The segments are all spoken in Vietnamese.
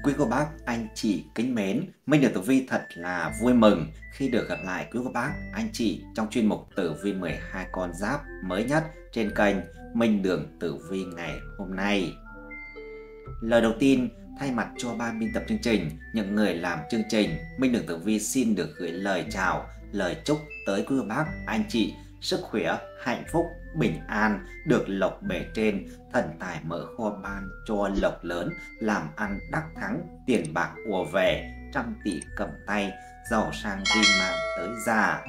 Quý cô bác, anh chị kính mến, Minh Đường Tử Vi thật là vui mừng khi được gặp lại quý cô bác, anh chị trong chuyên mục Tử Vi 12 con giáp mới nhất trên kênh Minh Đường Tử Vi ngày hôm nay. Lời đầu tiên, thay mặt cho ban biên tập chương trình, những người làm chương trình, Minh Đường Tử Vi xin được gửi lời chào, lời chúc tới quý cô bác, anh chị sức khỏe, hạnh phúc, bình an, được lộc bề trên, thần tài mở kho ban cho lộc lớn, làm ăn đắc thắng, tiền bạc ùa về, trăm tỷ cầm tay, giàu sang viên mãn tới già.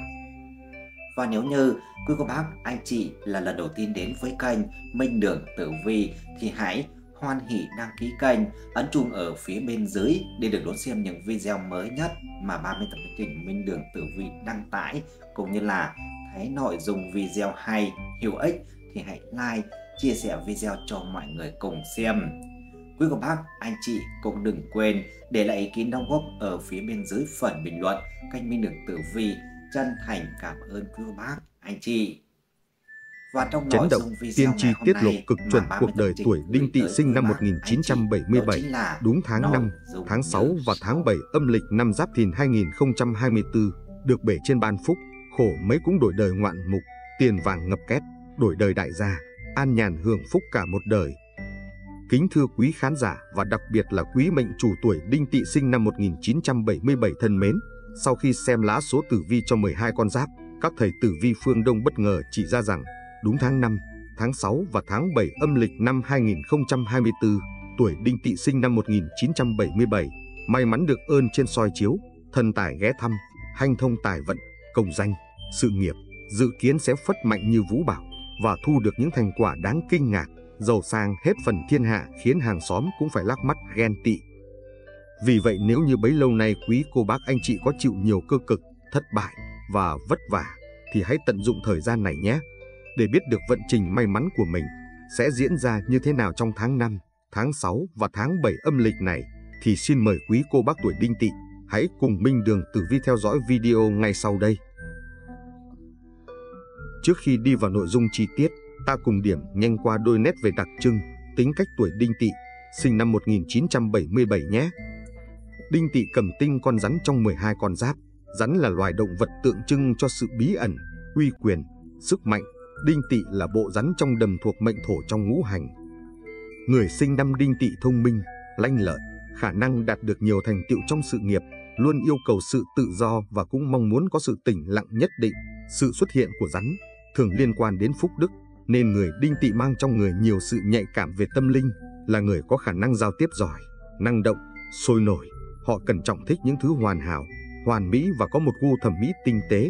Và nếu như quý cô bác, anh chị là lần đầu tiên đến với kênh Minh Đường Tử Vi thì hãy hoan hỉ đăng ký kênh, ấn chuông ở phía bên dưới để được đón xem những video mới nhất mà ban biên tập chương trình Minh Đường Tử Vi đăng tải, cũng như là thấy nội dung video hay, hữu ích thì hãy like, chia sẻ video cho mọi người cùng xem. Quý cô bác, anh chị cũng đừng quên để lại ý kiến đóng góp ở phía bên dưới phần bình luận kênh Minh Đường Tử Vi. Chân thành cảm ơn quý cô bác, anh chị. Và trong Chấn nội động, dung video tiên tri ngày hôm tiết lộ nay cực mà chuẩn ban cuộc biên tập đời chương tuổi trình Đinh gửi Tỵ tới sinh quý năm bác, anh chị, 1977, đó chính là đúng tháng 5, nội tháng dung 6 và tháng 7 âm lịch năm Giáp Thìn 2024, được bể trên ban phúc, khổ mấy cũng đổi đời ngoạn mục, tiền vàng ngập két, đổi đời đại gia, an nhàn hưởng phúc cả một đời. Kính thưa quý khán giả và đặc biệt là quý mệnh chủ tuổi Đinh Tỵ sinh năm 1977 thân mến, sau khi xem lá số tử vi cho 12 con giáp, các thầy tử vi phương Đông bất ngờ chỉ ra rằng đúng tháng 5, tháng 6 và tháng 7 âm lịch năm 2024, tuổi Đinh Tỵ sinh năm 1977, may mắn được ơn trên soi chiếu, thần tài ghé thăm, hanh thông tài vận, công danh, sự nghiệp, dự kiến sẽ phất mạnh như vũ bão và thu được những thành quả đáng kinh ngạc, giàu sang hết phần thiên hạ khiến hàng xóm cũng phải lắc mắt ghen tị. Vì vậy nếu như bấy lâu nay quý cô bác anh chị có chịu nhiều cơ cực, thất bại và vất vả thì hãy tận dụng thời gian này nhé. Để biết được vận trình may mắn của mình sẽ diễn ra như thế nào trong tháng 5, tháng 6 và tháng 7 âm lịch này thì xin mời quý cô bác tuổi Đinh Tỵ hãy cùng Minh Đường Tử Vi theo dõi video ngay sau đây. Trước khi đi vào nội dung chi tiết, ta cùng điểm nhanh qua đôi nét về đặc trưng, tính cách tuổi Đinh Tỵ, sinh năm 1977 nhé. Đinh Tỵ cầm tinh con rắn trong 12 con giáp. Rắn là loài động vật tượng trưng cho sự bí ẩn, uy quyền, sức mạnh. Đinh Tỵ là bộ rắn trong đầm thuộc mệnh thổ trong ngũ hành. Người sinh năm Đinh Tỵ thông minh, lanh lợi, khả năng đạt được nhiều thành tựu trong sự nghiệp, luôn yêu cầu sự tự do và cũng mong muốn có sự tĩnh lặng nhất định. Sự xuất hiện của rắn thường liên quan đến phúc đức, nên người Đinh Tỵ mang trong người nhiều sự nhạy cảm về tâm linh, là người có khả năng giao tiếp giỏi, năng động, sôi nổi. Họ cẩn trọng thích những thứ hoàn hảo, hoàn mỹ và có một gu thẩm mỹ tinh tế.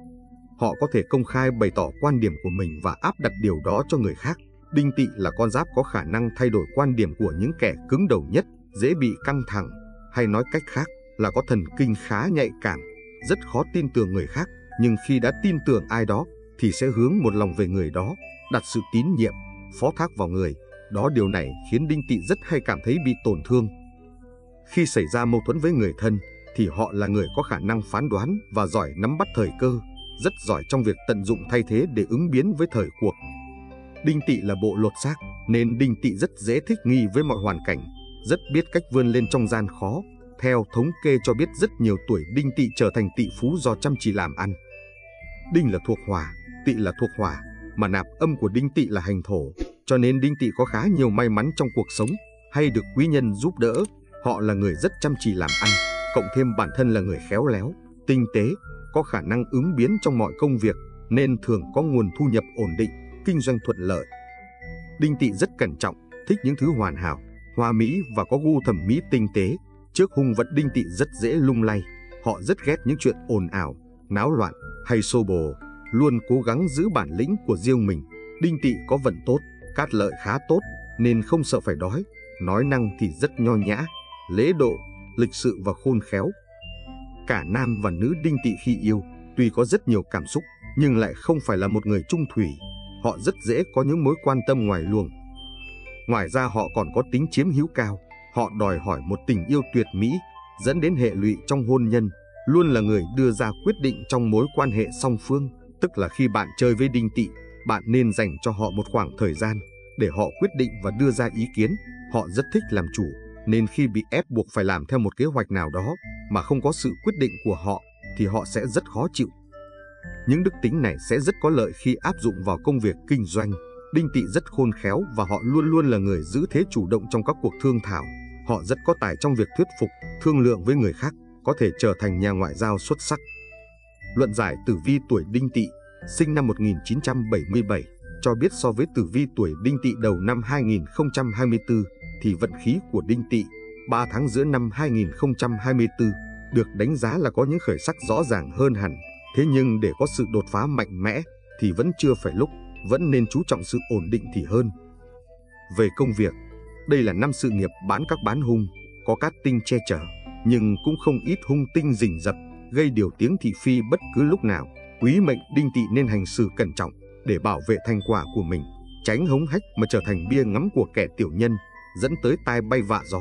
Họ có thể công khai bày tỏ quan điểm của mình và áp đặt điều đó cho người khác. Đinh Tỵ là con giáp có khả năng thay đổi quan điểm của những kẻ cứng đầu nhất, dễ bị căng thẳng, hay nói cách khác là có thần kinh khá nhạy cảm, rất khó tin tưởng người khác, nhưng khi đã tin tưởng ai đó thì sẽ hướng một lòng về người đó, đặt sự tín nhiệm, phó thác vào người đó. Điều này khiến Đinh Tỵ rất hay cảm thấy bị tổn thương. Khi xảy ra mâu thuẫn với người thân thì họ là người có khả năng phán đoán và giỏi nắm bắt thời cơ, rất giỏi trong việc tận dụng thay thế để ứng biến với thời cuộc. Đinh Tỵ là bộ lột xác nên Đinh Tỵ rất dễ thích nghi với mọi hoàn cảnh, rất biết cách vươn lên trong gian khó. Theo thống kê cho biết rất nhiều tuổi Đinh Tỵ trở thành tỷ phú do chăm chỉ làm ăn. Đinh là thuộc hỏa, Tỵ là thuộc hỏa, mà nạp âm của Đinh Tỵ là hành thổ, cho nên Đinh Tỵ có khá nhiều may mắn trong cuộc sống, hay được quý nhân giúp đỡ. Họ là người rất chăm chỉ làm ăn, cộng thêm bản thân là người khéo léo, tinh tế, có khả năng ứng biến trong mọi công việc, nên thường có nguồn thu nhập ổn định, kinh doanh thuận lợi. Đinh Tỵ rất cẩn trọng, thích những thứ hoàn hảo, hoa mỹ và có gu thẩm mỹ tinh tế. Trước hung vận Đinh Tỵ rất dễ lung lay. Họ rất ghét những chuyện ồn ào, náo loạn hay xô bồ, luôn cố gắng giữ bản lĩnh của riêng mình. Đinh Tỵ có vận tốt, cát lợi khá tốt nên không sợ phải đói. Nói năng thì rất nho nhã, lễ độ, lịch sự và khôn khéo. Cả nam và nữ Đinh Tỵ khi yêu tuy có rất nhiều cảm xúc nhưng lại không phải là một người chung thủy. Họ rất dễ có những mối quan tâm ngoài luồng. Ngoài ra họ còn có tính chiếm hữu cao. Họ đòi hỏi một tình yêu tuyệt mỹ, dẫn đến hệ lụy trong hôn nhân, luôn là người đưa ra quyết định trong mối quan hệ song phương. Tức là khi bạn chơi với Đinh Tỵ, bạn nên dành cho họ một khoảng thời gian để họ quyết định và đưa ra ý kiến. Họ rất thích làm chủ, nên khi bị ép buộc phải làm theo một kế hoạch nào đó mà không có sự quyết định của họ thì họ sẽ rất khó chịu. Những đức tính này sẽ rất có lợi khi áp dụng vào công việc kinh doanh. Đinh Tỵ rất khôn khéo và họ luôn luôn là người giữ thế chủ động trong các cuộc thương thảo. Họ rất có tài trong việc thuyết phục, thương lượng với người khác, có thể trở thành nhà ngoại giao xuất sắc. Luận giải tử vi tuổi Đinh Tỵ, sinh năm 1977, cho biết so với tử vi tuổi Đinh Tỵ đầu năm 2024 thì vận khí của Đinh Tỵ 3 tháng giữa năm 2024 được đánh giá là có những khởi sắc rõ ràng hơn hẳn. Thế nhưng để có sự đột phá mạnh mẽ thì vẫn chưa phải lúc, vẫn nên chú trọng sự ổn định thì hơn. Về công việc, đây là năm sự nghiệp bán các bán hung, có cát tinh che chở, nhưng cũng không ít hung tinh rình rập, gây điều tiếng thị phi bất cứ lúc nào. Quý mệnh Đinh Tỵ nên hành xử cẩn trọng để bảo vệ thành quả của mình, tránh hống hách mà trở thành bia ngắm của kẻ tiểu nhân, dẫn tới tai bay vạ gió.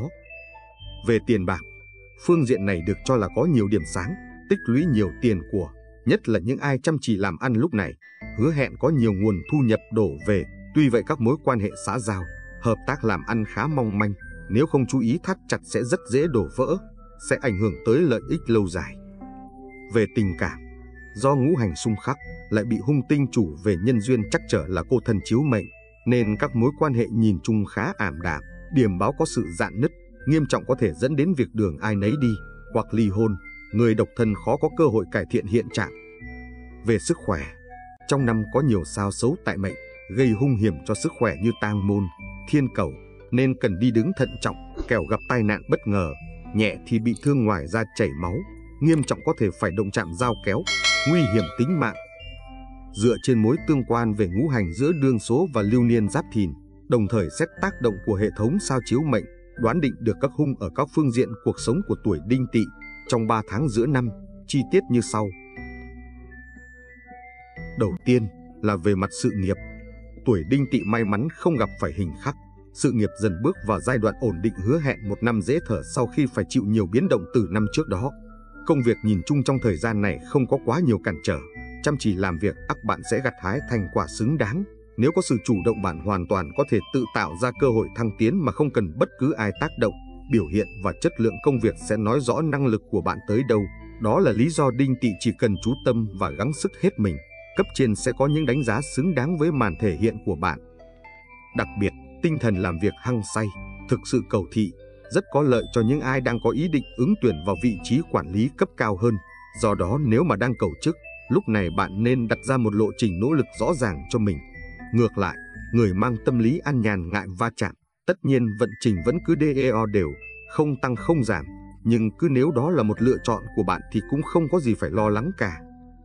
Về tiền bạc, phương diện này được cho là có nhiều điểm sáng, tích lũy nhiều tiền của, nhất là những ai chăm chỉ làm ăn lúc này, hứa hẹn có nhiều nguồn thu nhập đổ về. Tuy vậy các mối quan hệ xã giao, hợp tác làm ăn khá mong manh, nếu không chú ý thắt chặt sẽ rất dễ đổ vỡ, sẽ ảnh hưởng tới lợi ích lâu dài. Về tình cảm, do ngũ hành xung khắc lại bị hung tinh chủ về nhân duyên trắc trở là cô thân chiếu mệnh, nên các mối quan hệ nhìn chung khá ảm đạm, điểm báo có sự rạn nứt, nghiêm trọng có thể dẫn đến việc đường ai nấy đi, hoặc ly hôn. Người độc thân khó có cơ hội cải thiện hiện trạng. Về sức khỏe, trong năm có nhiều sao xấu tại mệnh, gây hung hiểm cho sức khỏe như tang môn, thiên cẩu, nên cần đi đứng thận trọng, kẻo gặp tai nạn bất ngờ, nhẹ thì bị thương ngoài da chảy máu, nghiêm trọng có thể phải động chạm dao kéo, nguy hiểm tính mạng. Dựa trên mối tương quan về ngũ hành giữa đương số và lưu niên Giáp Thìn, đồng thời xét tác động của hệ thống sao chiếu mệnh, đoán định được các hung ở các phương diện cuộc sống của tuổi Đinh Tỵ trong 3 tháng giữa năm, chi tiết như sau. Đầu tiên là về mặt sự nghiệp. Tuổi Đinh Tỵ may mắn không gặp phải hình khắc, sự nghiệp dần bước vào giai đoạn ổn định, hứa hẹn một năm dễ thở sau khi phải chịu nhiều biến động từ năm trước đó. Công việc nhìn chung trong thời gian này không có quá nhiều cản trở, chăm chỉ làm việc ắt bạn sẽ gặt hái thành quả xứng đáng. Nếu có sự chủ động, bạn hoàn toàn có thể tự tạo ra cơ hội thăng tiến mà không cần bất cứ ai tác động. Biểu hiện và chất lượng công việc sẽ nói rõ năng lực của bạn tới đâu. Đó là lý do Đinh Tỵ chỉ cần chú tâm và gắng sức hết mình, cấp trên sẽ có những đánh giá xứng đáng với màn thể hiện của bạn. Đặc biệt, tinh thần làm việc hăng say, thực sự cầu thị, rất có lợi cho những ai đang có ý định ứng tuyển vào vị trí quản lý cấp cao hơn. Do đó nếu mà đang cầu chức, lúc này bạn nên đặt ra một lộ trình nỗ lực rõ ràng cho mình. Ngược lại, người mang tâm lý ăn nhàn ngại va chạm, tất nhiên vận trình vẫn cứ DEO đều, không tăng không giảm, nhưng cứ nếu đó là một lựa chọn của bạn thì cũng không có gì phải lo lắng cả.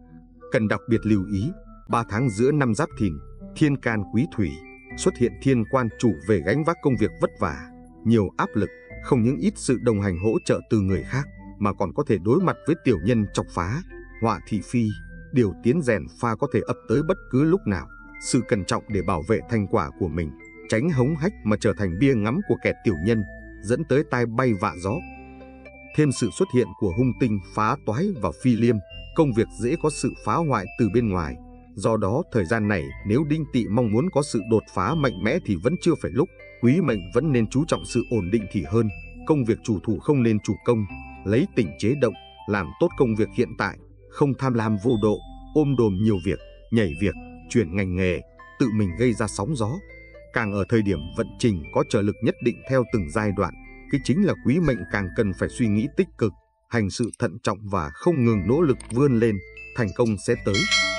Cần đặc biệt lưu ý, 3 tháng giữa năm Giáp Thìn, thiên can quý thủy, xuất hiện thiên quan chủ về gánh vác công việc vất vả, nhiều áp lực, không những ít sự đồng hành hỗ trợ từ người khác, mà còn có thể đối mặt với tiểu nhân chọc phá, họa thị phi, điều tiến rèn pha có thể ập tới bất cứ lúc nào. Sự cẩn trọng để bảo vệ thành quả của mình, tránh hống hách mà trở thành bia ngắm của kẻ tiểu nhân, dẫn tới tai bay vạ gió. Thêm sự xuất hiện của hung tinh phá toái và phi liêm, công việc dễ có sự phá hoại từ bên ngoài. Do đó thời gian này nếu Đinh Tỵ mong muốn có sự đột phá mạnh mẽ thì vẫn chưa phải lúc. Quý mệnh vẫn nên chú trọng sự ổn định thì hơn. Công việc chủ thủ không nên chủ công, lấy tình chế động, làm tốt công việc hiện tại, không tham lam vô độ, ôm đồm nhiều việc, nhảy việc, chuyển ngành nghề, tự mình gây ra sóng gió. Càng ở thời điểm vận trình có trợ lực nhất định theo từng giai đoạn, cái chính là quý mệnh càng cần phải suy nghĩ tích cực, hành sự thận trọng và không ngừng nỗ lực vươn lên, thành công sẽ tới.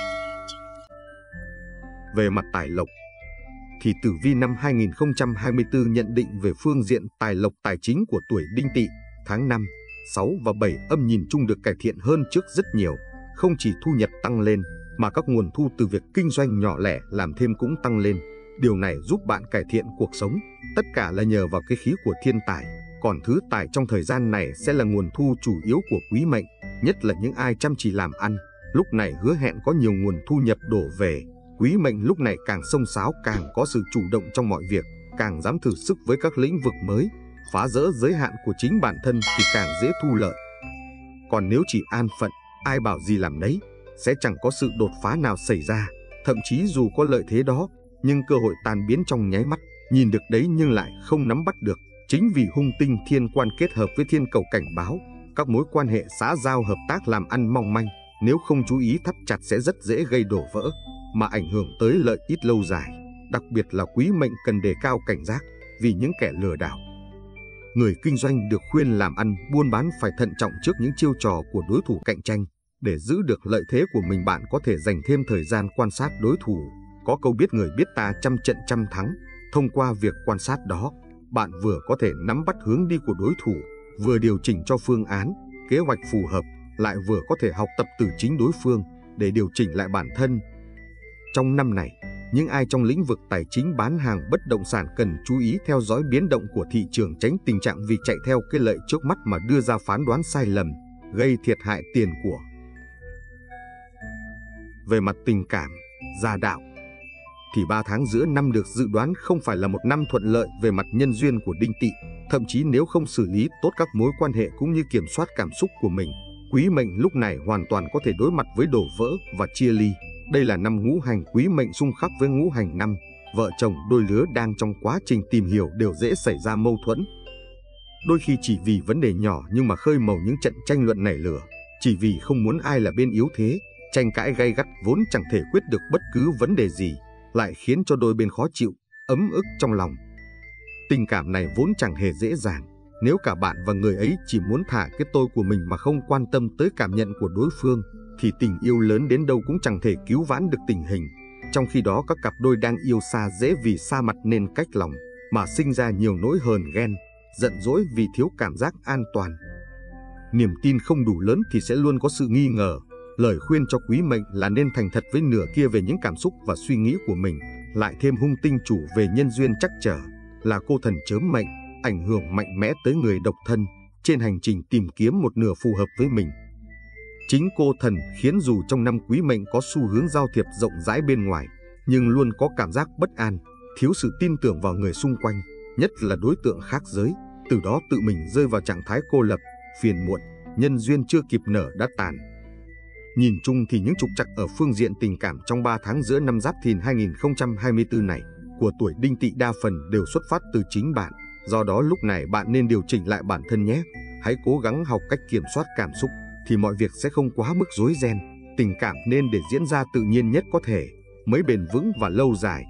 Về mặt tài lộc, thì tử vi năm 2024 nhận định về phương diện tài lộc tài chính của tuổi Đinh Tỵ, tháng 5, 6 và 7 âm nhìn chung được cải thiện hơn trước rất nhiều. Không chỉ thu nhập tăng lên, mà các nguồn thu từ việc kinh doanh nhỏ lẻ làm thêm cũng tăng lên. Điều này giúp bạn cải thiện cuộc sống, tất cả là nhờ vào cái khí của thiên tài. Còn thứ tài trong thời gian này sẽ là nguồn thu chủ yếu của quý mệnh, nhất là những ai chăm chỉ làm ăn. Lúc này hứa hẹn có nhiều nguồn thu nhập đổ về. Quý mệnh lúc này càng xông xáo, càng có sự chủ động trong mọi việc, càng dám thử sức với các lĩnh vực mới, phá vỡ giới hạn của chính bản thân thì càng dễ thu lợi. Còn nếu chỉ an phận, ai bảo gì làm nấy, sẽ chẳng có sự đột phá nào xảy ra. Thậm chí dù có lợi thế đó, nhưng cơ hội tan biến trong nháy mắt, nhìn được đấy nhưng lại không nắm bắt được, Chính vì hung tinh thiên quan kết hợp với thiên cầu cảnh báo, các mối quan hệ xã giao hợp tác làm ăn mong manh, nếu không chú ý thắt chặt sẽ rất dễ gây đổ vỡ, mà ảnh hưởng tới lợi ích lâu dài. Đặc biệt là quý mệnh cần đề cao cảnh giác vì những kẻ lừa đảo. Người kinh doanh được khuyên làm ăn buôn bán phải thận trọng trước những chiêu trò của đối thủ cạnh tranh. Để giữ được lợi thế của mình, bạn có thể dành thêm thời gian quan sát đối thủ. Có câu biết người biết ta trăm trận trăm thắng. Thông qua việc quan sát đó, bạn vừa có thể nắm bắt hướng đi của đối thủ, vừa điều chỉnh cho phương án, kế hoạch phù hợp, lại vừa có thể học tập từ chính đối phương để điều chỉnh lại bản thân. Trong năm này, những ai trong lĩnh vực tài chính bán hàng bất động sản cần chú ý theo dõi biến động của thị trường, tránh tình trạng vì chạy theo cái lợi trước mắt mà đưa ra phán đoán sai lầm, gây thiệt hại tiền của. Về mặt tình cảm, gia đạo, thì 3 tháng giữa năm được dự đoán không phải là một năm thuận lợi về mặt nhân duyên của Đinh Tỵ. Thậm chí nếu không xử lý tốt các mối quan hệ cũng như kiểm soát cảm xúc của mình, quý mệnh lúc này hoàn toàn có thể đối mặt với đổ vỡ và chia ly. Đây là năm ngũ hành quý mệnh xung khắc với ngũ hành năm, vợ chồng đôi lứa đang trong quá trình tìm hiểu đều dễ xảy ra mâu thuẫn. Đôi khi chỉ vì vấn đề nhỏ nhưng mà khơi mào những trận tranh luận nảy lửa, chỉ vì không muốn ai là bên yếu thế, tranh cãi gay gắt vốn chẳng thể quyết được bất cứ vấn đề gì, lại khiến cho đôi bên khó chịu, ấm ức trong lòng. Tình cảm này vốn chẳng hề dễ dàng, nếu cả bạn và người ấy chỉ muốn thả cái tôi của mình mà không quan tâm tới cảm nhận của đối phương, thì tình yêu lớn đến đâu cũng chẳng thể cứu vãn được tình hình. Trong khi đó các cặp đôi đang yêu xa dễ vì xa mặt nên cách lòng, mà sinh ra nhiều nỗi hờn ghen, giận dỗi vì thiếu cảm giác an toàn. Niềm tin không đủ lớn thì sẽ luôn có sự nghi ngờ. Lời khuyên cho quý mệnh là nên thành thật với nửa kia về những cảm xúc và suy nghĩ của mình. Lại thêm hung tinh chủ về nhân duyên chắc trở là cô thần chớm mệnh, ảnh hưởng mạnh mẽ tới người độc thân trên hành trình tìm kiếm một nửa phù hợp với mình. Chính cô thần khiến dù trong năm quý mệnh có xu hướng giao thiệp rộng rãi bên ngoài, nhưng luôn có cảm giác bất an, thiếu sự tin tưởng vào người xung quanh, nhất là đối tượng khác giới. Từ đó tự mình rơi vào trạng thái cô lập, phiền muộn, nhân duyên chưa kịp nở đã tàn. Nhìn chung thì những trục trặc ở phương diện tình cảm trong 3 tháng giữa năm Giáp Thìn 2024 này của tuổi Đinh Tỵ đa phần đều xuất phát từ chính bạn. Do đó lúc này bạn nên điều chỉnh lại bản thân nhé. Hãy cố gắng học cách kiểm soát cảm xúc thì mọi việc sẽ không quá mức rối ren. Tình cảm nên để diễn ra tự nhiên nhất có thể, mới bền vững và lâu dài.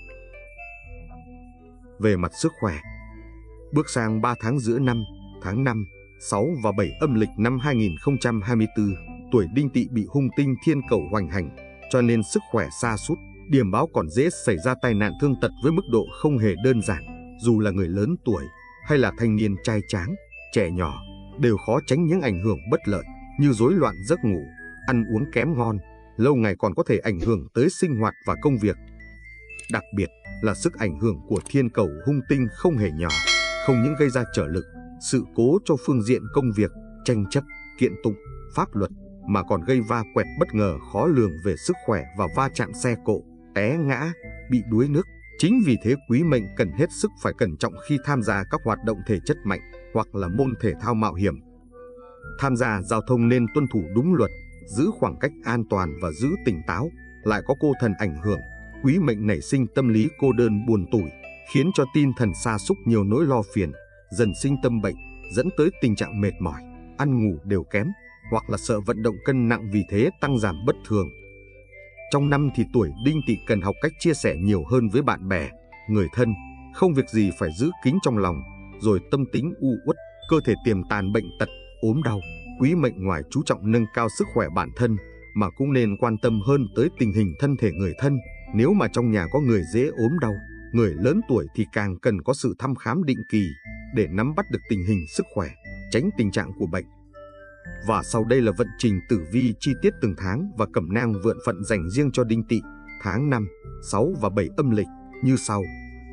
Về mặt sức khỏe, bước sang 3 tháng giữa năm, tháng 5, 6 và 7 âm lịch năm 2024, tuổi Đinh Tỵ bị hung tinh thiên cẩu hoành hành, cho nên sức khỏe sa sút, điểm báo còn dễ xảy ra tai nạn thương tật với mức độ không hề đơn giản. Dù là người lớn tuổi hay là thanh niên trai tráng, trẻ nhỏ, đều khó tránh những ảnh hưởng bất lợi như rối loạn giấc ngủ, ăn uống kém ngon, lâu ngày còn có thể ảnh hưởng tới sinh hoạt và công việc. Đặc biệt là sức ảnh hưởng của thiên cẩu hung tinh không hề nhỏ, không những gây ra trở lực, sự cố cho phương diện công việc, tranh chấp, kiện tụng, pháp luật, mà còn gây va quẹt bất ngờ khó lường về sức khỏe và va chạm xe cộ, té ngã, bị đuối nước. Chính vì thế quý mệnh cần hết sức phải cẩn trọng khi tham gia các hoạt động thể chất mạnh hoặc là môn thể thao mạo hiểm. Tham gia giao thông nên tuân thủ đúng luật, giữ khoảng cách an toàn và giữ tỉnh táo. Lại có cô thần ảnh hưởng, quý mệnh nảy sinh tâm lý cô đơn buồn tủi, khiến cho tinh thần sa sút nhiều nỗi lo phiền, dần sinh tâm bệnh, dẫn tới tình trạng mệt mỏi, ăn ngủ đều kém, hoặc là sợ vận động cân nặng vì thế tăng giảm bất thường. Trong năm thì tuổi Đinh Tỵ cần học cách chia sẻ nhiều hơn với bạn bè, người thân, không việc gì phải giữ kín trong lòng, rồi tâm tính u uất, cơ thể tiềm tàn bệnh tật, ốm đau. Quý mệnh ngoài chú trọng nâng cao sức khỏe bản thân, mà cũng nên quan tâm hơn tới tình hình thân thể người thân. Nếu mà trong nhà có người dễ ốm đau, người lớn tuổi thì càng cần có sự thăm khám định kỳ để nắm bắt được tình hình sức khỏe, tránh tình trạng của bệnh. Và sau đây là vận trình tử vi chi tiết từng tháng và cẩm nang vượn phận dành riêng cho Đinh Tỵ tháng 5, 6 và 7 âm lịch như sau.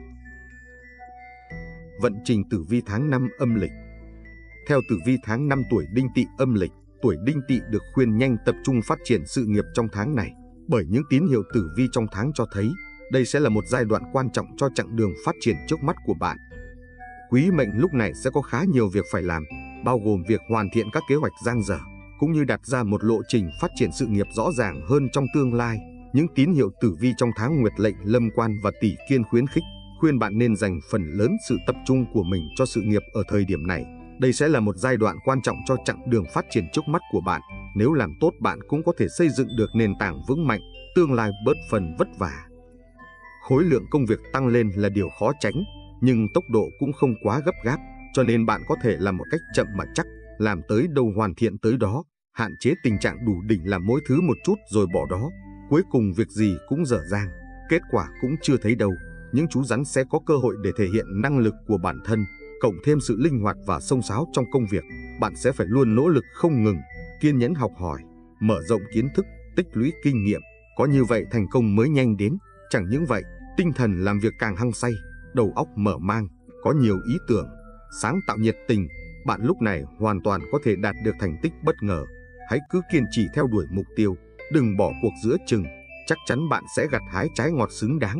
Vận trình tử vi tháng 5 âm lịch. Theo tử vi tháng 5 tuổi Đinh Tỵ âm lịch, tuổi Đinh Tỵ được khuyên nhanh tập trung phát triển sự nghiệp trong tháng này, bởi những tín hiệu tử vi trong tháng cho thấy đây sẽ là một giai đoạn quan trọng cho chặng đường phát triển trước mắt của bạn. Quý mệnh lúc này sẽ có khá nhiều việc phải làm, bao gồm việc hoàn thiện các kế hoạch dang dở, cũng như đặt ra một lộ trình phát triển sự nghiệp rõ ràng hơn trong tương lai. Những tín hiệu tử vi trong tháng Nguyệt lệnh Lâm Quan và Tỷ Kiên khuyến khích khuyên bạn nên dành phần lớn sự tập trung của mình cho sự nghiệp ở thời điểm này. Đây sẽ là một giai đoạn quan trọng cho chặng đường phát triển trước mắt của bạn. Nếu làm tốt, bạn cũng có thể xây dựng được nền tảng vững mạnh, tương lai bớt phần vất vả. Khối lượng công việc tăng lên là điều khó tránh, nhưng tốc độ cũng không quá gấp gáp, cho nên bạn có thể làm một cách chậm mà chắc, làm tới đâu hoàn thiện tới đó, hạn chế tình trạng đủ đỉnh làm mỗi thứ một chút rồi bỏ đó. Cuối cùng việc gì cũng dở dang, kết quả cũng chưa thấy đâu. Những chú rắn sẽ có cơ hội để thể hiện năng lực của bản thân, cộng thêm sự linh hoạt và xông xáo trong công việc. Bạn sẽ phải luôn nỗ lực không ngừng, kiên nhẫn học hỏi, mở rộng kiến thức, tích lũy kinh nghiệm. Có như vậy thành công mới nhanh đến. Chẳng những vậy, tinh thần làm việc càng hăng say, đầu óc mở mang, có nhiều ý tưởng, sáng tạo nhiệt tình. Bạn lúc này hoàn toàn có thể đạt được thành tích bất ngờ. Hãy cứ kiên trì theo đuổi mục tiêu, đừng bỏ cuộc giữa chừng, chắc chắn bạn sẽ gặt hái trái ngọt xứng đáng.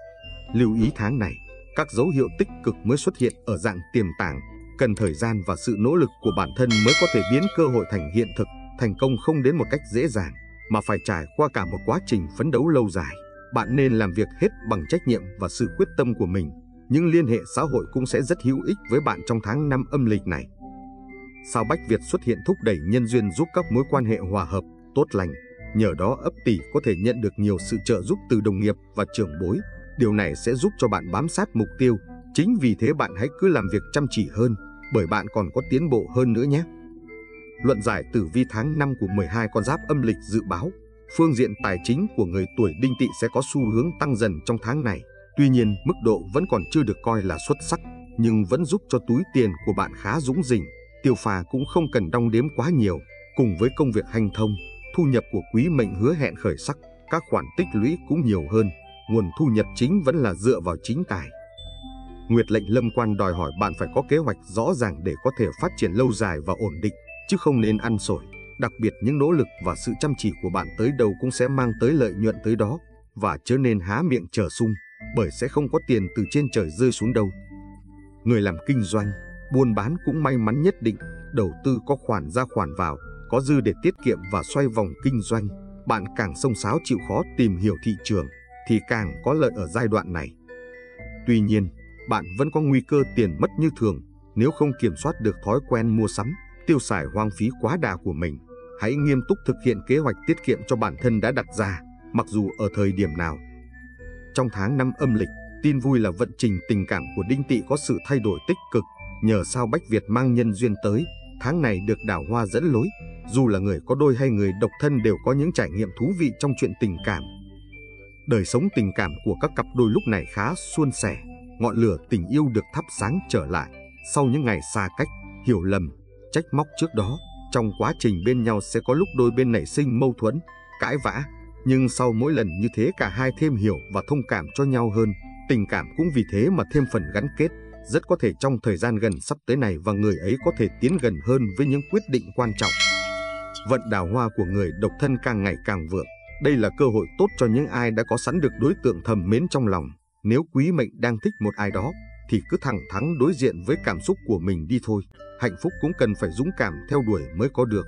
Lưu ý tháng này, các dấu hiệu tích cực mới xuất hiện ở dạng tiềm tàng, cần thời gian và sự nỗ lực của bản thân mới có thể biến cơ hội thành hiện thực. Thành công không đến một cách dễ dàng, mà phải trải qua cả một quá trình phấn đấu lâu dài. Bạn nên làm việc hết bằng trách nhiệm và sự quyết tâm của mình. Những liên hệ xã hội cũng sẽ rất hữu ích với bạn trong tháng 5 âm lịch này. Sao Bách Việt xuất hiện thúc đẩy nhân duyên, giúp các mối quan hệ hòa hợp, tốt lành. Nhờ đó ấp tỷ có thể nhận được nhiều sự trợ giúp từ đồng nghiệp và trưởng bối. Điều này sẽ giúp cho bạn bám sát mục tiêu. Chính vì thế bạn hãy cứ làm việc chăm chỉ hơn, bởi bạn còn có tiến bộ hơn nữa nhé. Luận giải tử vi tháng 5 của 12 con giáp âm lịch dự báo, phương diện tài chính của người tuổi Đinh Tỵ sẽ có xu hướng tăng dần trong tháng này. Tuy nhiên, mức độ vẫn còn chưa được coi là xuất sắc, nhưng vẫn giúp cho túi tiền của bạn khá rủng rỉnh. Tiêu pha cũng không cần đong đếm quá nhiều. Cùng với công việc hanh thông, thu nhập của quý mệnh hứa hẹn khởi sắc, các khoản tích lũy cũng nhiều hơn. Nguồn thu nhập chính vẫn là dựa vào chính tài. Nguyệt lệnh lâm quan đòi hỏi bạn phải có kế hoạch rõ ràng để có thể phát triển lâu dài và ổn định, chứ không nên ăn xổi. Đặc biệt những nỗ lực và sự chăm chỉ của bạn tới đâu cũng sẽ mang tới lợi nhuận tới đó, và chớ nên há miệng chờ sung, bởi sẽ không có tiền từ trên trời rơi xuống đâu. Người làm kinh doanh, buôn bán cũng may mắn nhất định, đầu tư có khoản ra khoản vào, có dư để tiết kiệm và xoay vòng kinh doanh. Bạn càng xông xáo chịu khó tìm hiểu thị trường thì càng có lợi ở giai đoạn này. Tuy nhiên, bạn vẫn có nguy cơ tiền mất như thường nếu không kiểm soát được thói quen mua sắm, tiêu xài hoang phí quá đà của mình. Hãy nghiêm túc thực hiện kế hoạch tiết kiệm cho bản thân đã đặt ra, mặc dù ở thời điểm nào. Trong tháng 5 âm lịch, tin vui là vận trình tình cảm của Đinh Tỵ có sự thay đổi tích cực. Nhờ sao Bách Việt mang nhân duyên tới, tháng này được đào hoa dẫn lối. Dù là người có đôi hay người độc thân đều có những trải nghiệm thú vị trong chuyện tình cảm. Đời sống tình cảm của các cặp đôi lúc này khá suôn sẻ. Ngọn lửa tình yêu được thắp sáng trở lại. Sau những ngày xa cách, hiểu lầm, trách móc trước đó, trong quá trình bên nhau sẽ có lúc đôi bên nảy sinh mâu thuẫn, cãi vã. Nhưng sau mỗi lần như thế cả hai thêm hiểu và thông cảm cho nhau hơn. Tình cảm cũng vì thế mà thêm phần gắn kết. Rất có thể trong thời gian gần sắp tới này và người ấy có thể tiến gần hơn với những quyết định quan trọng. Vận đào hoa của người độc thân càng ngày càng vượng. Đây là cơ hội tốt cho những ai đã có sẵn được đối tượng thầm mến trong lòng. Nếu quý mệnh đang thích một ai đó thì cứ thẳng thắn đối diện với cảm xúc của mình đi thôi. Hạnh phúc cũng cần phải dũng cảm theo đuổi mới có được.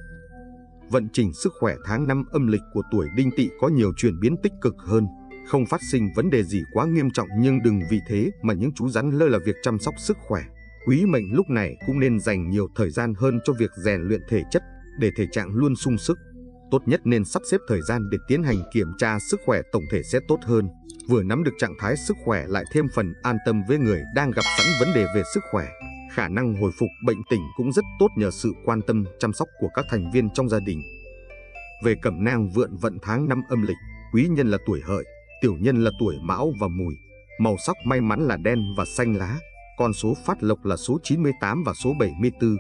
Vận trình sức khỏe tháng 5 âm lịch của tuổi Đinh Tỵ có nhiều chuyển biến tích cực hơn. Không phát sinh vấn đề gì quá nghiêm trọng, nhưng đừng vì thế mà những chú rắn lơ là việc chăm sóc sức khỏe. Quý mệnh lúc này cũng nên dành nhiều thời gian hơn cho việc rèn luyện thể chất để thể trạng luôn sung sức. Tốt nhất nên sắp xếp thời gian để tiến hành kiểm tra sức khỏe tổng thể sẽ tốt hơn. Vừa nắm được trạng thái sức khỏe lại thêm phần an tâm với người đang gặp sẵn vấn đề về sức khỏe. Khả năng hồi phục bệnh tình cũng rất tốt nhờ sự quan tâm chăm sóc của các thành viên trong gia đình. Về cẩm nang vượn vận tháng 5 âm lịch, quý nhân là tuổi Hợi, tiểu nhân là tuổi Mão và Mùi. Màu sắc may mắn là đen và xanh lá. Con số phát lộc là số 98 và số 74.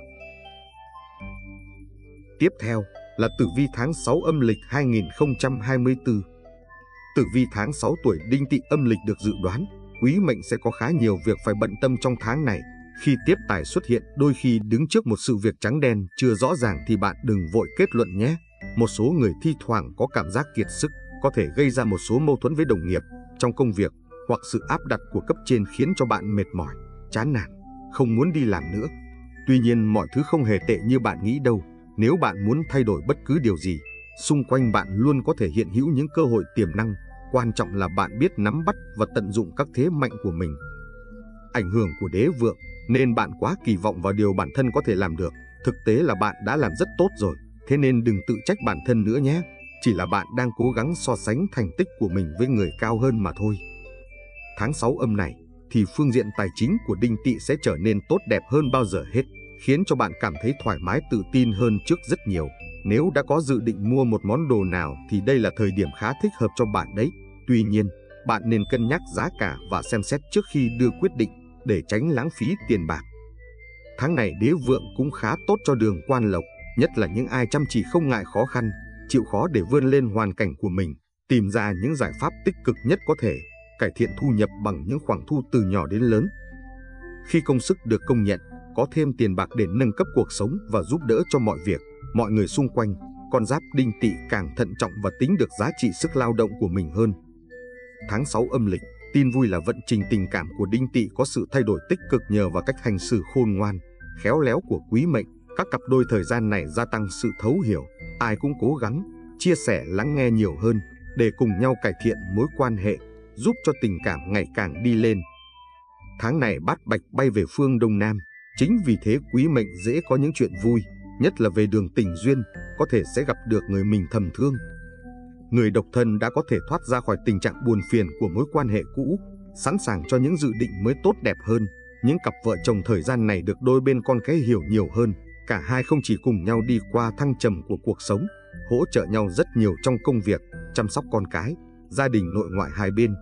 Tiếp theo là tử vi tháng 6 âm lịch 2024. Tử vi tháng 6 tuổi Đinh Tỵ âm lịch được dự đoán, quý mệnh sẽ có khá nhiều việc phải bận tâm trong tháng này. Khi tiếp tài xuất hiện, đôi khi đứng trước một sự việc trắng đen chưa rõ ràng thì bạn đừng vội kết luận nhé. Một số người thi thoảng có cảm giác kiệt sức, có thể gây ra một số mâu thuẫn với đồng nghiệp trong công việc, hoặc sự áp đặt của cấp trên khiến cho bạn mệt mỏi, chán nản, không muốn đi làm nữa. Tuy nhiên mọi thứ không hề tệ như bạn nghĩ đâu. Nếu bạn muốn thay đổi bất cứ điều gì, xung quanh bạn luôn có thể hiện hữu những cơ hội tiềm năng. Quan trọng là bạn biết nắm bắt và tận dụng các thế mạnh của mình. ảnh hưởng của đế vượng, nên bạn quá kỳ vọng vào điều bản thân có thể làm được. Thực tế là bạn đã làm rất tốt rồi, thế nên đừng tự trách bản thân nữa nhé. Chỉ là bạn đang cố gắng so sánh thành tích của mình với người cao hơn mà thôi. Tháng 6 âm này thì phương diện tài chính của Đinh Tỵ sẽ trở nên tốt đẹp hơn bao giờ hết, khiến cho bạn cảm thấy thoải mái tự tin hơn trước rất nhiều. Nếu đã có dự định mua một món đồ nào thì đây là thời điểm khá thích hợp cho bạn đấy. Tuy nhiên, bạn nên cân nhắc giá cả và xem xét trước khi đưa quyết định để tránh lãng phí tiền bạc. Tháng này đế vượng cũng khá tốt cho đường quan lộc, nhất là những ai chăm chỉ không ngại khó khăn, chịu khó để vươn lên hoàn cảnh của mình, tìm ra những giải pháp tích cực nhất có thể, cải thiện thu nhập bằng những khoản thu từ nhỏ đến lớn. Khi công sức được công nhận, có thêm tiền bạc để nâng cấp cuộc sống và giúp đỡ cho mọi việc, mọi người xung quanh, con giáp Đinh Tỵ càng thận trọng và tính được giá trị sức lao động của mình hơn. Tháng 6 âm lịch, tin vui là vận trình tình cảm của Đinh Tỵ có sự thay đổi tích cực nhờ vào cách hành xử khôn ngoan, khéo léo của Quý Mệnh. Các cặp đôi thời gian này gia tăng sự thấu hiểu, ai cũng cố gắng chia sẻ lắng nghe nhiều hơn để cùng nhau cải thiện mối quan hệ, giúp cho tình cảm ngày càng đi lên. Tháng này Bát Bạch bay về phương Đông Nam, chính vì thế Quý Mệnh dễ có những chuyện vui, nhất là về đường tình duyên, có thể sẽ gặp được người mình thầm thương. Người độc thân đã có thể thoát ra khỏi tình trạng buồn phiền của mối quan hệ cũ, sẵn sàng cho những dự định mới tốt đẹp hơn. Những cặp vợ chồng thời gian này được đôi bên con cái hiểu nhiều hơn, cả hai không chỉ cùng nhau đi qua thăng trầm của cuộc sống, hỗ trợ nhau rất nhiều trong công việc, chăm sóc con cái, gia đình nội ngoại hai bên.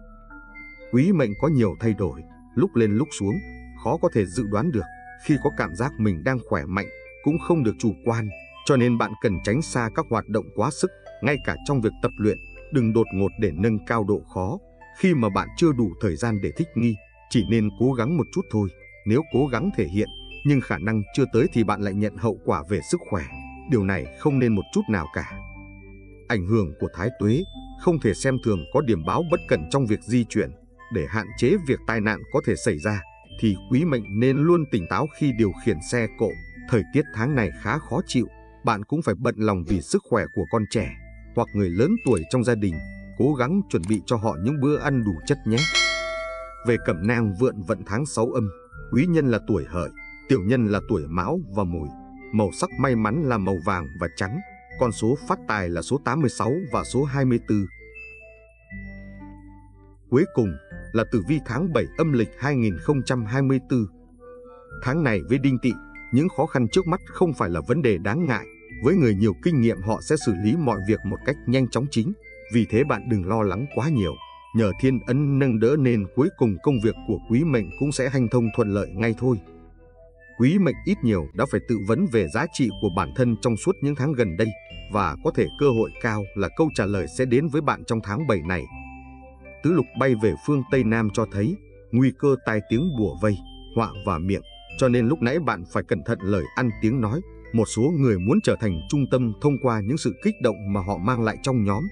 Quý Mệnh có nhiều thay đổi, lúc lên lúc xuống, khó có thể dự đoán được. Khi có cảm giác mình đang khỏe mạnh, cũng không được chủ quan, cho nên bạn cần tránh xa các hoạt động quá sức, ngay cả trong việc tập luyện, đừng đột ngột để nâng cao độ khó. Khi mà bạn chưa đủ thời gian để thích nghi, chỉ nên cố gắng một chút thôi. Nếu cố gắng thể hiện, nhưng khả năng chưa tới thì bạn lại nhận hậu quả về sức khỏe. Điều này không nên một chút nào cả. Ảnh hưởng của Thái Tuế, không thể xem thường có điểm báo bất cẩn trong việc di chuyển. Để hạn chế việc tai nạn có thể xảy ra, thì Quý Mệnh nên luôn tỉnh táo khi điều khiển xe cộ. Thời tiết tháng này khá khó chịu, bạn cũng phải bận lòng vì sức khỏe của con trẻ hoặc người lớn tuổi trong gia đình, cố gắng chuẩn bị cho họ những bữa ăn đủ chất nhé. Về Cẩm Nang vượn vận tháng 6 âm, quý nhân là tuổi Hợi, tiểu nhân là tuổi Mão và Mùi. Màu sắc may mắn là màu vàng và trắng, con số phát tài là số 86 và số 24. Cuối cùng là tử vi tháng 7 âm lịch 2024. Tháng này với Đinh Tỵ, những khó khăn trước mắt không phải là vấn đề đáng ngại. Với người nhiều kinh nghiệm, họ sẽ xử lý mọi việc một cách nhanh chóng chính. Vì thế bạn đừng lo lắng quá nhiều. Nhờ thiên ấn nâng đỡ nên cuối cùng công việc của Quý Mệnh cũng sẽ hanh thông thuận lợi ngay thôi. Quý Mệnh ít nhiều đã phải tự vấn về giá trị của bản thân trong suốt những tháng gần đây, và có thể cơ hội cao là câu trả lời sẽ đến với bạn trong tháng 7 này. Tứ lục bay về phương Tây Nam cho thấy nguy cơ tai tiếng bủa vây, họa vào miệng, cho nên lúc nãy bạn phải cẩn thận lời ăn tiếng nói. Một số người muốn trở thành trung tâm thông qua những sự kích động mà họ mang lại trong nhóm.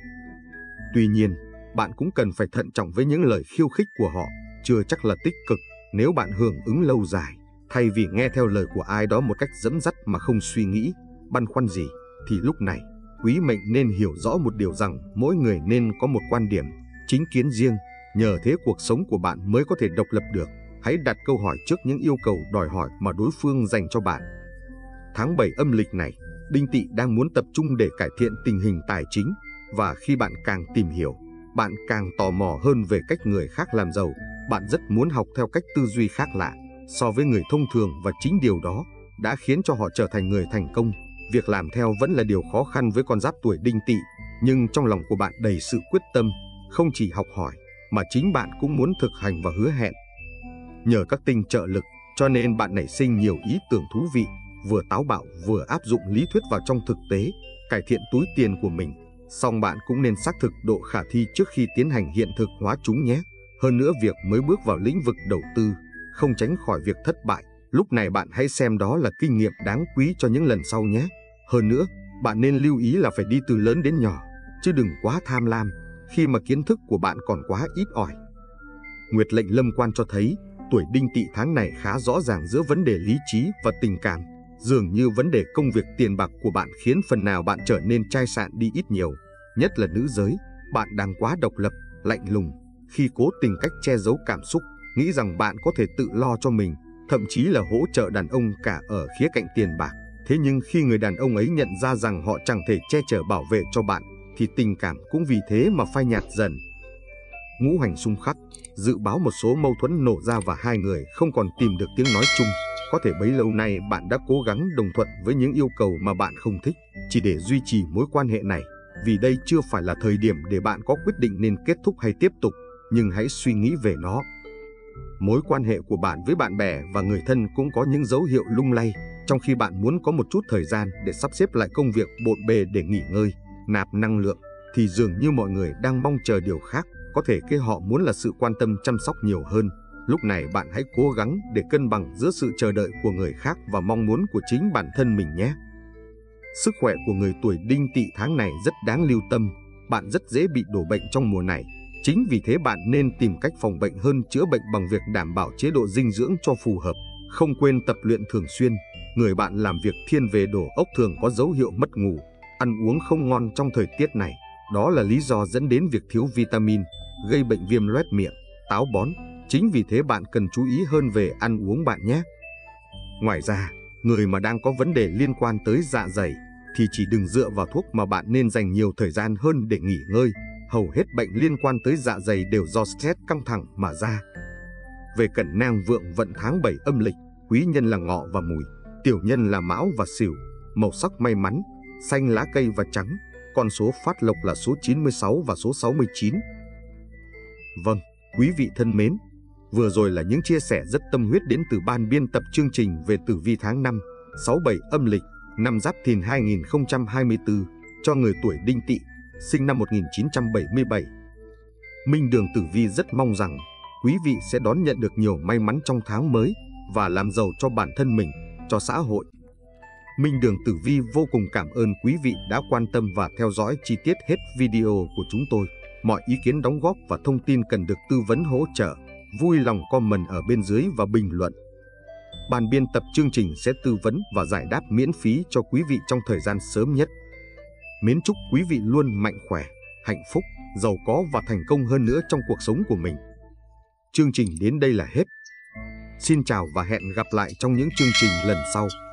Tuy nhiên, bạn cũng cần phải thận trọng với những lời khiêu khích của họ, chưa chắc là tích cực. Nếu bạn hưởng ứng lâu dài, thay vì nghe theo lời của ai đó một cách dẫn dắt mà không suy nghĩ, băn khoăn gì, thì lúc này, Quý Mệnh nên hiểu rõ một điều rằng mỗi người nên có một quan điểm, chính kiến riêng, nhờ thế cuộc sống của bạn mới có thể độc lập được. Hãy đặt câu hỏi trước những yêu cầu đòi hỏi mà đối phương dành cho bạn. Tháng 7 âm lịch này, Đinh Tỵ đang muốn tập trung để cải thiện tình hình tài chính, và khi bạn càng tìm hiểu, bạn càng tò mò hơn về cách người khác làm giàu. Bạn rất muốn học theo cách tư duy khác lạ so với người thông thường, và chính điều đó đã khiến cho họ trở thành người thành công. Việc làm theo vẫn là điều khó khăn với con giáp tuổi Đinh Tỵ, nhưng trong lòng của bạn đầy sự quyết tâm, không chỉ học hỏi mà chính bạn cũng muốn thực hành và hứa hẹn. Nhờ các tinh trợ lực, cho nên bạn nảy sinh nhiều ý tưởng thú vị, vừa táo bạo vừa áp dụng lý thuyết vào trong thực tế, cải thiện túi tiền của mình. Song bạn cũng nên xác thực độ khả thi trước khi tiến hành hiện thực hóa chúng nhé. Hơn nữa, việc mới bước vào lĩnh vực đầu tư không tránh khỏi việc thất bại. Lúc này bạn hãy xem đó là kinh nghiệm đáng quý cho những lần sau nhé. Hơn nữa, bạn nên lưu ý là phải đi từ lớn đến nhỏ, chứ đừng quá tham lam khi mà kiến thức của bạn còn quá ít ỏi. Nguyệt lệnh lâm quan cho thấy tuổi Đinh Tỵ tháng này khá rõ ràng giữa vấn đề lý trí và tình cảm. Dường như vấn đề công việc tiền bạc của bạn khiến phần nào bạn trở nên chai sạn đi ít nhiều. Nhất là nữ giới, bạn đang quá độc lập, lạnh lùng khi cố tìm cách che giấu cảm xúc, nghĩ rằng bạn có thể tự lo cho mình, thậm chí là hỗ trợ đàn ông cả ở khía cạnh tiền bạc. Thế nhưng khi người đàn ông ấy nhận ra rằng họ chẳng thể che chở bảo vệ cho bạn, thì tình cảm cũng vì thế mà phai nhạt dần. Ngũ hành xung khắc, dự báo một số mâu thuẫn nổ ra và hai người không còn tìm được tiếng nói chung. Có thể bấy lâu nay bạn đã cố gắng đồng thuận với những yêu cầu mà bạn không thích, chỉ để duy trì mối quan hệ này. Vì đây chưa phải là thời điểm để bạn có quyết định nên kết thúc hay tiếp tục, nhưng hãy suy nghĩ về nó. Mối quan hệ của bạn với bạn bè và người thân cũng có những dấu hiệu lung lay, trong khi bạn muốn có một chút thời gian để sắp xếp lại công việc bộn bề để nghỉ ngơi, nạp năng lượng, thì dường như mọi người đang mong chờ điều khác. Có thể cái họ muốn là sự quan tâm chăm sóc nhiều hơn. Lúc này bạn hãy cố gắng để cân bằng giữa sự chờ đợi của người khác và mong muốn của chính bản thân mình nhé. Sức khỏe của người tuổi Đinh Tỵ tháng này rất đáng lưu tâm. Bạn rất dễ bị đổ bệnh trong mùa này. Chính vì thế bạn nên tìm cách phòng bệnh hơn chữa bệnh bằng việc đảm bảo chế độ dinh dưỡng cho phù hợp. Không quên tập luyện thường xuyên. Người bạn làm việc thiên về đổ ốc thường có dấu hiệu mất ngủ, ăn uống không ngon trong thời tiết này. Đó là lý do dẫn đến việc thiếu vitamin, gây bệnh viêm loét miệng, táo bón. Chính vì thế bạn cần chú ý hơn về ăn uống bạn nhé. Ngoài ra, người mà đang có vấn đề liên quan tới dạ dày thì chỉ đừng dựa vào thuốc mà bạn nên dành nhiều thời gian hơn để nghỉ ngơi. Hầu hết bệnh liên quan tới dạ dày đều do stress căng thẳng mà ra. Về cận nang vượng vận tháng 7 âm lịch, quý nhân là Ngọ và Mùi, tiểu nhân là Mão và Sửu. Màu sắc may mắn, xanh lá cây và trắng. Con số phát lộc là số 96 và số 69. Vâng, quý vị thân mến, vừa rồi là những chia sẻ rất tâm huyết đến từ ban biên tập chương trình về tử vi tháng 5, 67 âm lịch, năm Giáp Thìn 2024 cho người tuổi Đinh Tỵ, sinh năm 1977. Minh Đường Tử Vi rất mong rằng quý vị sẽ đón nhận được nhiều may mắn trong tháng mới và làm giàu cho bản thân mình, cho xã hội. Minh Đường Tử Vi vô cùng cảm ơn quý vị đã quan tâm và theo dõi chi tiết hết video của chúng tôi. Mọi ý kiến đóng góp và thông tin cần được tư vấn hỗ trợ, vui lòng comment ở bên dưới và bình luận. Ban biên tập chương trình sẽ tư vấn và giải đáp miễn phí cho quý vị trong thời gian sớm nhất. Mến chúc quý vị luôn mạnh khỏe, hạnh phúc, giàu có và thành công hơn nữa trong cuộc sống của mình. Chương trình đến đây là hết. Xin chào và hẹn gặp lại trong những chương trình lần sau.